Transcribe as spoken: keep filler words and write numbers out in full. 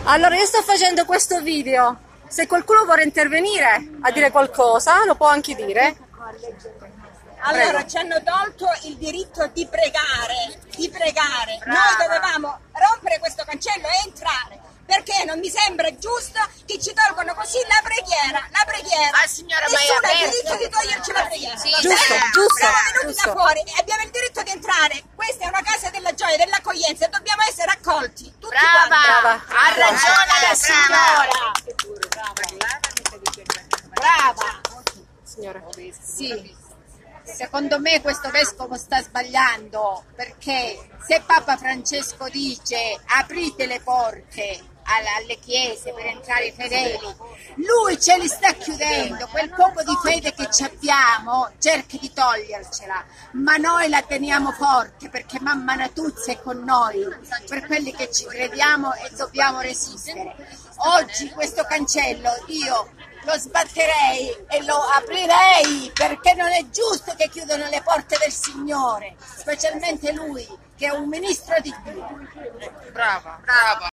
Allora io sto facendo questo video, se qualcuno vuole intervenire a dire qualcosa lo può anche dire. Allora, Prego. ci hanno tolto il diritto di pregare, di pregare. Brava. Noi dovevamo rompere questo cancello e entrare, perché non mi sembra giusto che ci tolgono così la preghiera, la preghiera. Ah, signora, ma Nessuno è ha il aperto. diritto di toglierci la preghiera. Sì, Giusto, eh, giusto. Siamo venuti giusto. da fuori e abbiamo il diritto di entrare. Questa è una casa della gioia, dell'accoglienza e dobbiamo essere accolti. Tutti Brava, Brava. ha ragione la signora. Brava. Signora. Sì, secondo me questo vescovo sta sbagliando, perché se Papa Francesco dice aprite le porte alle chiese per entrare i fedeli, lui ce li sta chiudendo. Quel poco di fede che ci abbiamo cerca di togliercela, ma noi la teniamo forte perché Mamma Natuzza è con noi, per quelli che ci crediamo e dobbiamo resistere. Oggi questo cancello io lo sbatterei e lo aprirei, perché non è giusto che chiudano le porte del Signore, specialmente lui che è un ministro di Dio. Brava, brava.